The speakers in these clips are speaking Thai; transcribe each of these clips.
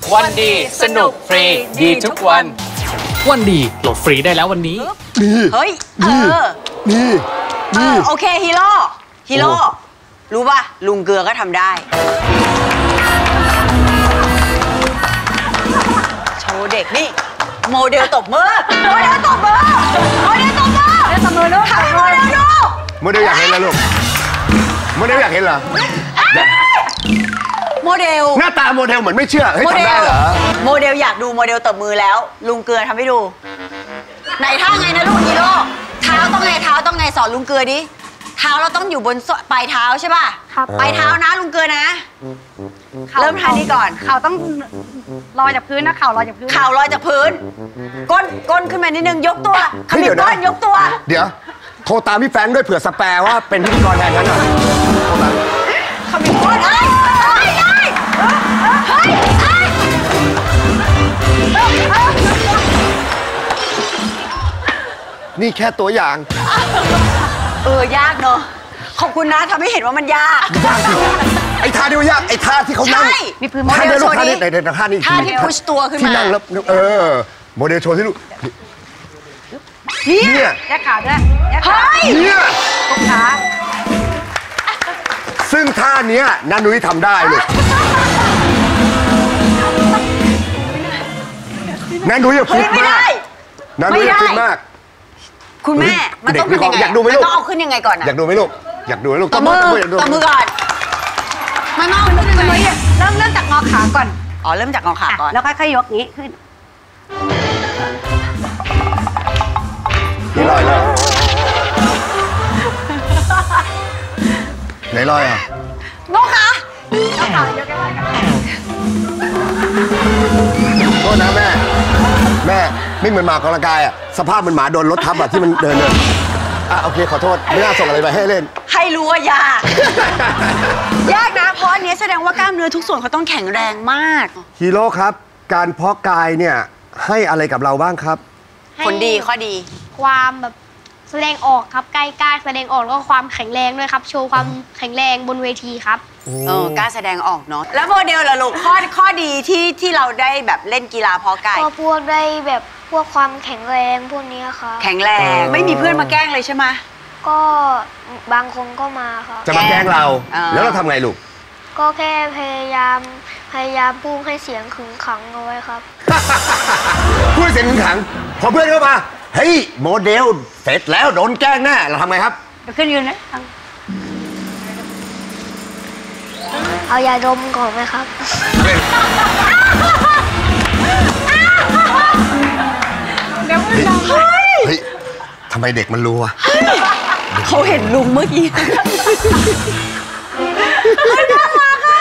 วันดีสนุกฟรีดีทุกวันวันดีโหลดฟรีได้แล้ววันนี้เฮ้ยนี่โอเคฮีโร่รู้ป่ะลุงเกลือก็ทำได้โชว์เด็กนี่โมเดลตบมือลูกทำโมเดลดูโมเดลอยากเห็นแล้วลูกโมเดลอยากเห็นเหรอโมเดลหน้าตาโมเดลเหมือนไม่เชื่อเฮ้ยทำได้เหรอโมเดลอยากดูโมเดลตบมือแล้วลุงเกลือทำให้ดูไหนท่าไงนะลูกฮีโร่เท้าต้องไงสอนลุงเกลือดิเท้าเราต้องอยู่บนปลายเท้าใช่ป่ะครับปลายเท้านะลุงเกลือนะเริ่มท่านี้ก่อนเข่าต้องลอยจากพื้นนะเข่าลอยจากพื้นก้นขึ้นมานิดนึงยกตัวขมิบก้นยกตัวเดี๋ยวโทรตามพี่แฟรงค์ด้วยเผื่อสแปร์ว่าเป็นพิธีกรแทนกันหน่อยขมิบก้นนี่แค่ตัวอย่างยากเนอะขอบคุณนะทำให้เห็นว่ามันยากไอ้ท่าที่ว่ายากไอ้ท่าที่เขานั่งมีพื้นโมเดลโชว์นี้ท่าที่พุชตัวขึ้นมาที่นั่งแล้วโมเดลโชว์ที่ลูกเนี่ยแยกขาด้วยเนี่ยตกขาซึ่งท่านี้นันนุ้ยทำได้ลูกนันนุ้ยฟิตมากนันนุ้ยฟิตมากคุณแม่มันต้องเป็นยังไงอยากดูไหมลูกต้องเอาขึ้นยังไงก่อนอยากดูไหมลูกตบมือก่อนไม่มองเริ่มจากงอขาก่อนเริ่มจากงอขาก่อนแล้วค่อยๆยกนี้ขึ้นนี่ลอยแล้วไหนลอยอ่ะงอขายกได้โทษนะแม่ไม่เหมือนหมาของร่างกายอ่ะสภาพเหมือนหมาโดนรถทับอ่ะที่มันเดินโอเคขอโทษไม่น่าส่งอะไรไปให้เล่นให้รู้ว่ายากนะเพราะอันนี้แสดงว่ากล้ามเนื้อทุกส่วนเขาต้องแข็งแรงมากฮีโร่ครับการเพาะกายเนี่ยให้อะไรกับเราบ้างครับผลดีข้อดีความแบบแสดงออกครับกล้าแสดงออกแล้วก็ความแข็งแรงด้วยครับโชว์ความแข็งแรงบนเวทีครับกล้าแสดงออกเนาะแล้วโมเดลล่ะลูกข้อดีที่เราได้แบบเล่นกีฬาเพาะกายก็พวกได้แบบพวกความแข็งแรงพวกนี้ครับแข็งแรงไม่มีเพื่อนมาแกล้งเลยใช่ไหมก็บางคนก็มาครับจะมาแกล้งเราแล้วเราทำไงลูกก็แค่พยายามพูดให้เสียงขึงขังเอาไว้ครับพูดเสียงขึงขังพอเพื่อนเข้ามาเฮ้ยโมเดลเสร็จแล้วโดนแกล้งแน่เราทำไงครับขึ้นยืนนะเอายาดมก่อนไหมครับเฮ้ยทำไมเด็กมันรู้วะเขาเห็นลุงเมื่อกี้น่ารักอ่ะ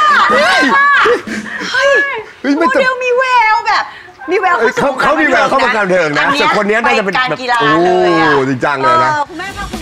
โมเดลมีแววแบบมีแววเขามีแววเข้ามาการเทิงนะแต่คนนี้น่าจะเป็นแบบโอ้จริงจังเลยนะ